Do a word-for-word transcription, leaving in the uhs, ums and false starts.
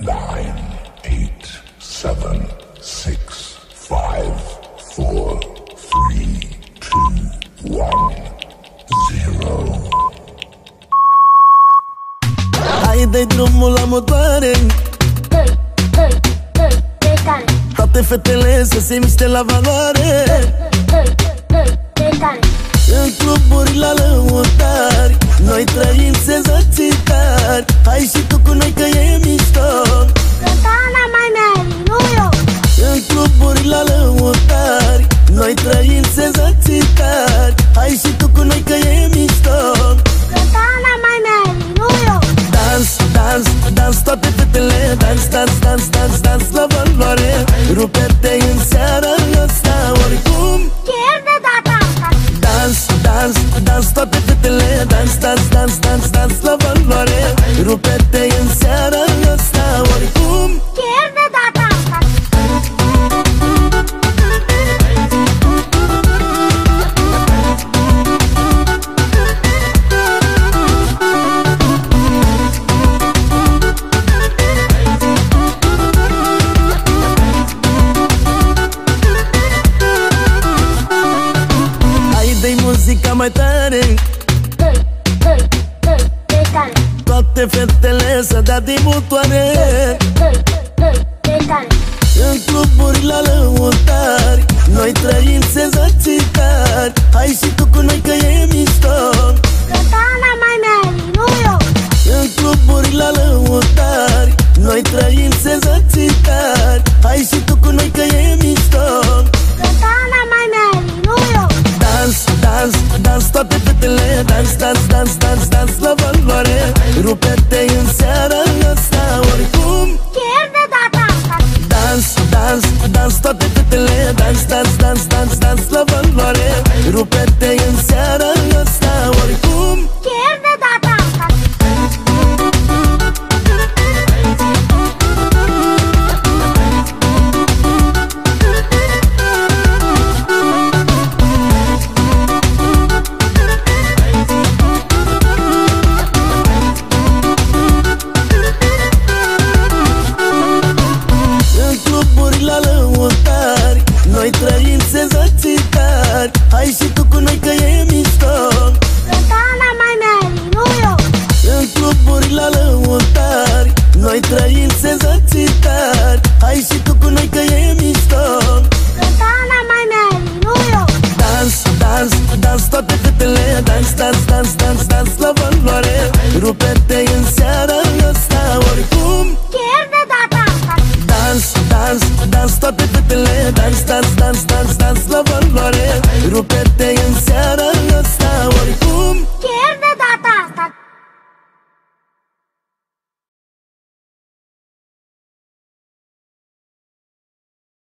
nine, eight, seven, six, five, four, three, two, one, zero. Hai, dă-i drumul la motoare. Dă-i, dă-i, dă-i, pe tare. Toate fetele să se miște la valoare. Dă-i, dă-i, pe tare. În cluburi la lăutari noi trăim senzații tari. Hai și tu cu noi că e mișto. Cătana mai meri, nu eu. În cluburi la lăutari noi trăim senzații tari. Hai și tu cu noi că e mișto. Cătana mai meri, nu eu. Dans, dans, dans toate fetele. Dans, dans, dans, dans, dans la valoare. Rupe-te în seara asta oricum. Chiar de data asta. Dans, dans, dans toate fetele. Dans, dans, dans, dans, dans la valoare. Rupe-te în seara asta oricum. Chiar de data asta. Muzica mai tare. Dă-i, dă-i, dă-i, pe tare. Toate fetele să dea din butoane. Dă-i, dă-i, pe tare. În cluburi la lăutari noi trăim senzații tari. Hai și tu cu noi că e mișto. Cătana mai meri, nu eu. În cluburi la lăutari noi trăim senzații tari. Hai și tu cu noi că e mișto. Cătana mai meri, nu eu. Dans, dans, dans toate fetele. Dans, dans, dans, dans, dans la valoare. Rupe-te în seara asta oricum. Chiar de data asta. Dans, dans, dans toate fetele. Dans, dans, dans, dans, dans la valoare. Rupe-te în seara asta oricum. Chiar de data asta. Noi trăim senzații tari. Hai și tu cu noi că e mișto. Cătana mai meri, nu eu. În cluburi la lăutari noi trăim senzații tari. Hai și tu cu noi că e mișto. Cătana mai meri, nu eu. Dans, dans, dans toate fetele. Dans, dans, dans, dans, dans la valoare. Rupe-te în seara asta oricum. Chiar de data asta. Dans, dans, dans toate fetele. Dans, dans, dans, dans, dans la valoare. Rupe-te în seara asta